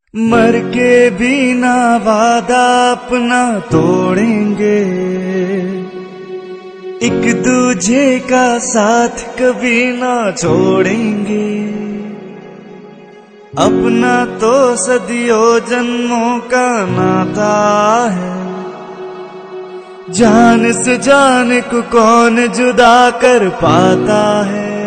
मर के भी ना वादा अपना तोड़ेंगे, एक दूजे का साथ कभी ना छोड़ेंगे। अपना तो सदियों जन्मों का नाता है, जान से जान को कौन जुदा कर पाता है।